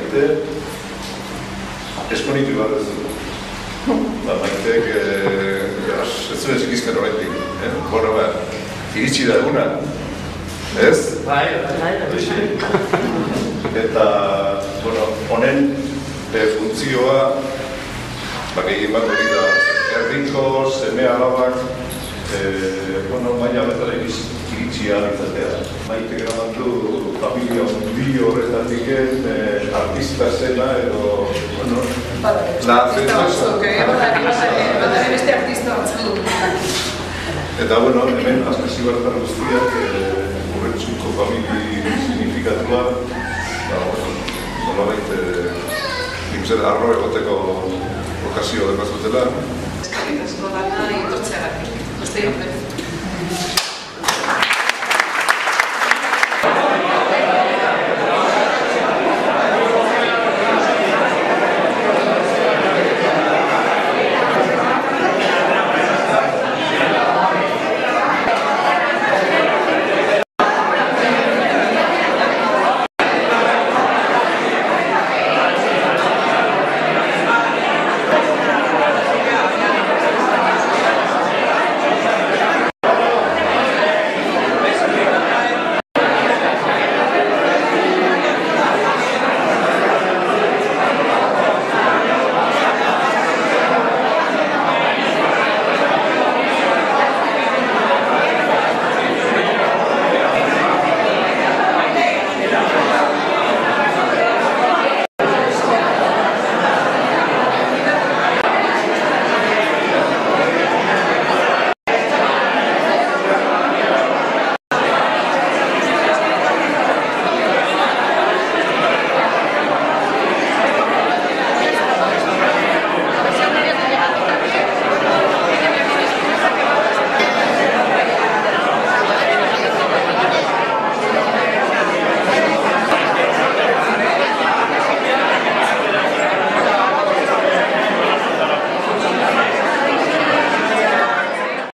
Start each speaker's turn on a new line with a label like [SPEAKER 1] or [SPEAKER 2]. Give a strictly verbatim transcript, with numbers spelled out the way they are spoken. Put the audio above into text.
[SPEAKER 1] Maite esponitu bat ez du. Maitek ez zuen zikizken horretik. Bueno, ba, iritsi da eguna. Ez?
[SPEAKER 2] Bai, bai.
[SPEAKER 1] Eta, bueno, honen funtzioa gehien bat hori da herriko, seme alabak bueno, maila betara iritsia izatea. Maitek eraman du familia hundi horretatik artista zena edo, bueno,
[SPEAKER 3] artista batzuk, badare beste artista batzuk.
[SPEAKER 1] Eta, bueno, hemen askasi bartar guztiak urretxuko famili signifikatua, nolabait, nik uste arro egoteko okazio dekazutela.
[SPEAKER 3] Eskerrik asko dana, itortzeagatik. Beste